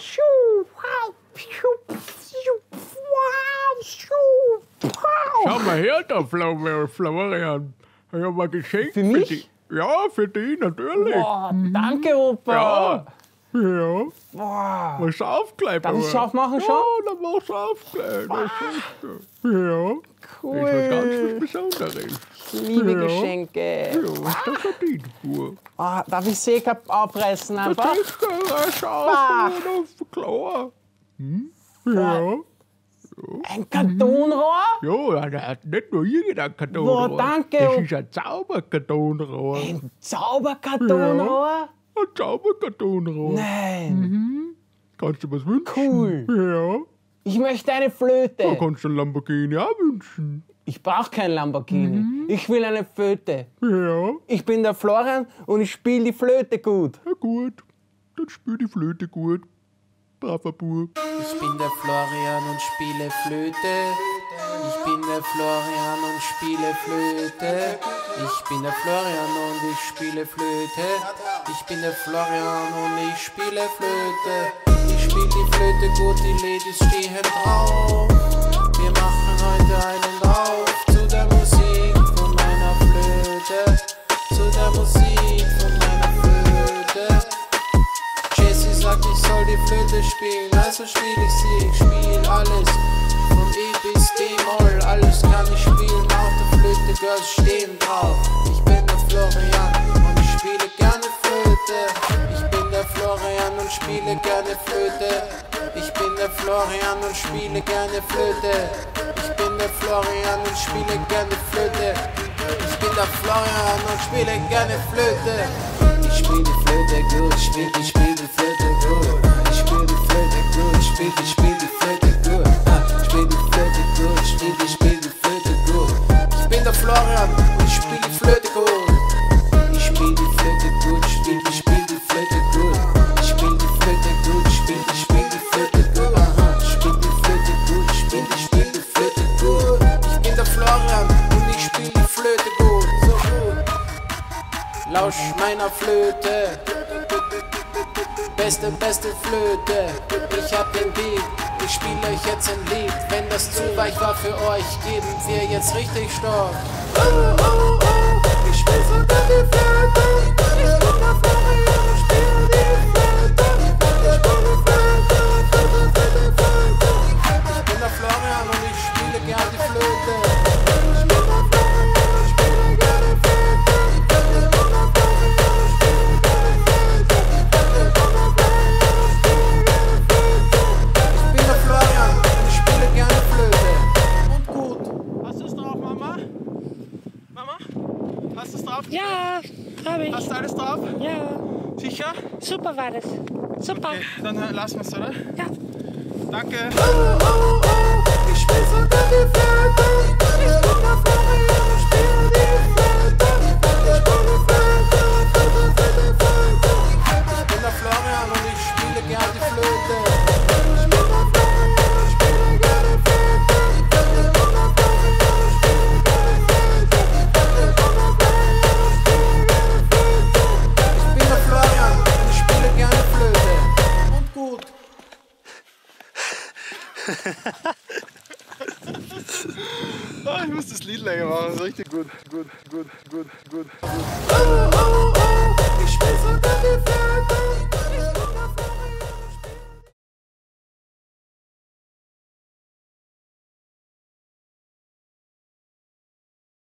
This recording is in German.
Schau mal her, da, Florian. Ich habe mal Geschenk Für mich? dich. Ja, für dich, natürlich. Boah, danke, Opa. Ja. Boah. Was aufgleich. Darf ich's aufmachen schon? Ja, dann mach's aufgleich. Das ist ja. Cool. Das ist was ganz Besonderes. Ich liebe Ja. Geschenke. Ja, das verdient gut. Ah, darf ich sie aufreißen einfach? Rasch Bah. auf, klar. Ja. Ein Kartonrohr? Ja, der hat nicht nur irgendein Kartonrohr. Boah, danke. Das ist ein Zauberkartonrohr. Ein Zauberkartonrohr? Ein Zauberkartonrohr. Nein. Kannst du was wünschen? Cool. Ja. Ich möchte eine Da Flöte. kannst du ein Lamborghini auch wünschen. Ich brauche kein Lamborghini. Ich will eine Flöte. Ja. Ich bin der Florian und ich spiele die Flöte gut. Ja gut. Dann spiel die Flöte gut. Braver Bub. Ich bin der Florian und spiele Flöte. Ich bin der Florian und spiele Flöte. Ich bin der Florian und ich spiele Flöte. Ich bin der Florian und ich spiele Flöte. Ich spiele die Flöte gut, die Ladies stehen drauf. Wir machen heute einen Lauf zu der Musik von meiner Flöte. Zu der Musik von meiner Flöte. Jessie sagt, ich soll die Flöte spielen, also spiel ich sie. Ich spiel alles, von E bis D-Moll, alles kann ich spielen. Auf der Flöte, Girls stehen drauf. Ich bin der Florian und ich spiele gerne Flöte. Ich bin der Florian und spiele gerne Flöte. Ich bin der Florian und spiele gerne Flöte. Ich bin der Florian und spiele gerne Flöte. Ich bin der Florian und spiele gerne Flöte. Ich spiele die Flöte gut, ich spiele die Flöte gut. Ich spiele die Flöte gut, ich spiele die Flöte gut. Ich spiele die Flöte gut, ich spiele die Flöte gut. Ich bin der Florian und ich spiele die Flöte gut. Ich spiele die Flöte gut, ich spiele die Flöte gut. Ich spiele die Flöte gut, ich spiele die Flöte gut. Ich spiele die Flöte gut, ich spiele die Flöte gut. Ich bin der Florian und ich spiele die Flöte gut, so gut. Lausch meiner Flöte, beste Flöte. Ich hab den Beat, ich spiele euch jetzt ein Lied. Wenn das zu weich war für euch, geben wir jetzt richtig Stoff. Ich spiel sogar die Flöte. Ich bin der Florian und spiele die Flöte. Ich spiele Flöte. Ich bin der Florian und ich spiele gern die Flöte. Ich bin der Florian und spiele gern die Flöte. Hast du es drauf? Ja, habe ich. Hast du alles drauf? Ja, Sicher? super war das. Super. Okay, dann lassen wir es, oder? Ja. Danke. Ich spiel sogar die Flöte. Ich bin der Florian und spiele die Flöte. Ich spiele Flöte. Ich bin der Florian und ich spiele gern die Flöte. Ich bin der Florian und spiele gern die Flöte. Ich bin der Florian und spiele gern die Flöte. Ich bin der Florian und ich spiele gern die Flöte. Und gut. Oh, ich muss das Lied länger machen, das ist richtig gut. Ich spiel sogar die Flöte.